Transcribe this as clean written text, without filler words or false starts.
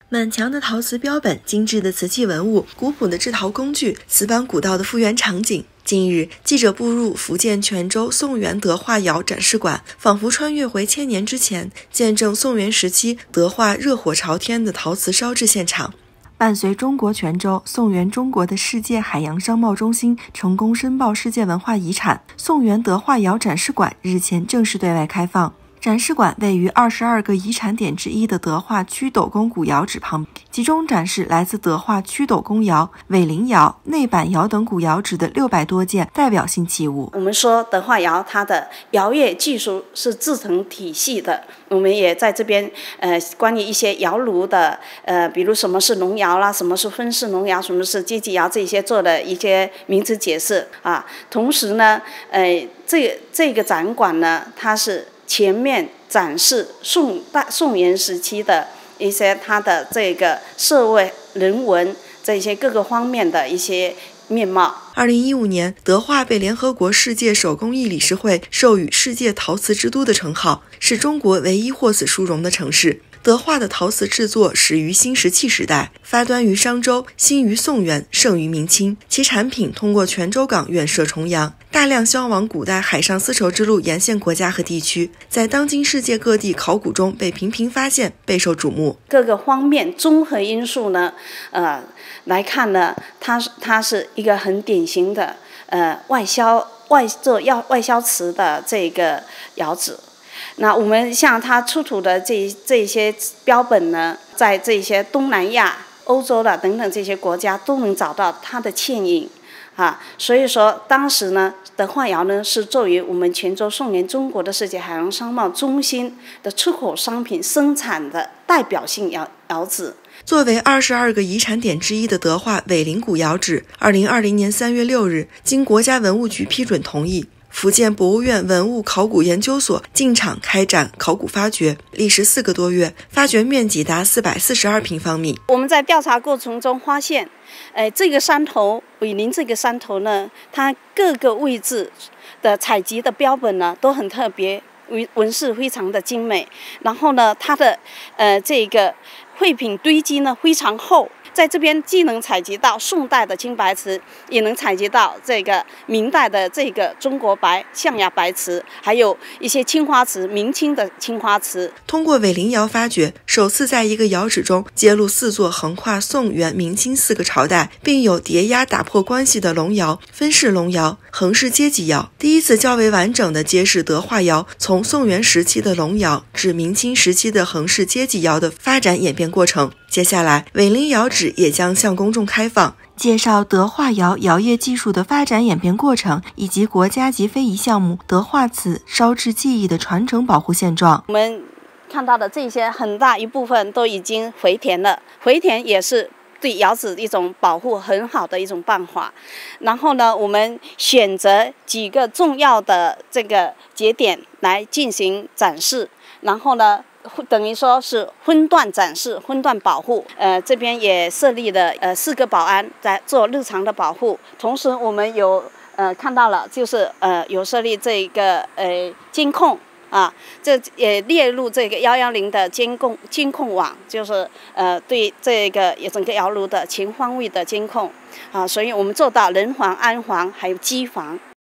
满墙的陶瓷标本、精致的瓷器文物、古朴的制陶工具、瓷板古道的复原场景。近日，记者步入福建泉州宋元德化窑展示馆，仿佛穿越回1000年之前，见证宋元时期德化热火朝天的陶瓷烧制现场。伴随中国泉州宋元中国的世界海洋商贸中心成功申报世界文化遗产，宋元德化窑展示馆日前正式对外开放。展示馆位于22个遗产点之一的德化曲斗公古窑址旁，集中展示来自德化曲斗公窑、尾陵窑、内板窑等古窑址的600多件代表性器物。 我们说德化窑它的窑业技术是自成体系的，我们也在这边关于一些窑炉的比如什么是龙窑啦，什么是分式龙窑，什么是阶级窑，这些做了一些名词解释啊。同时呢，这个展馆呢，它是前面展示宋元时期的一些它的这个社会人文这些各个方面的一些面貌。 2015年，德化被联合国世界手工艺理事会授予世界陶瓷之都的称号，是中国唯一获此殊荣的城市。德化的陶瓷制作始于新石器时代，发端于商周，兴于宋元，盛于明清。其产品通过泉州港远涉重洋，大量销往古代海上丝绸之路沿线国家和地区，在当今世界各地考古中被频频发现，备受瞩目。 各个方面综合因素呢，来看呢，它是一个很典型的外销瓷的这个窑址。那我们像它出土的这些标本呢，在这些东南亚、欧洲的等等这些国家都能找到它的倩影啊。所以说，当时呢，德化窑呢是作为我们泉州宋元中国的世界海洋商贸中心的出口商品生产的代表性窑址。 作为22个遗产点之一的德化尾陵古窑址，2020年3月6日，经国家文物局批准同意，福建博物院文物考古研究所进场开展考古发掘，历时4个多月，发掘面积达442平方米。 我们在调查过程中发现，这个山头尾陵这个山头呢，它各个位置的采集的标本呢都很特别，纹饰非常的精美。然后呢，它的这个绘品堆积呢非常厚。在这边既能采集到宋代的青白瓷，也能采集到这个明代的这个中国白象牙白瓷，还有一些青花瓷，明清的青花瓷。 通过尾陵窑发掘，首次在一个窑址中揭露4座横跨宋元明清4个朝代，并有叠压打破关系的龙窑、分式龙窑、横式阶级窑，第一次较为完整地揭示德化窑从宋元时期的龙窑至明清时期的横式阶级窑的发展演变过程。接下来，尾陵窑址也将向公众开放，介绍德化窑窑业技术的发展演变过程，以及国家级非遗项目德化瓷烧制技艺的传承保护现状。 我们看到的这些很大一部分都已经回填了，回填也是对窑址一种保护很好的一种办法。然后呢，我们选择几个重要的这个节点来进行展示，然后呢，等于说是分段展示、分段保护。这边也设立了4个保安在做日常的保护。同时，我们有看到了，就是有设立这个监控啊，这也列入这个110的监控网，就是对这个整个窑炉的全方位的监控啊。所以我们做到人防、安防还有机防。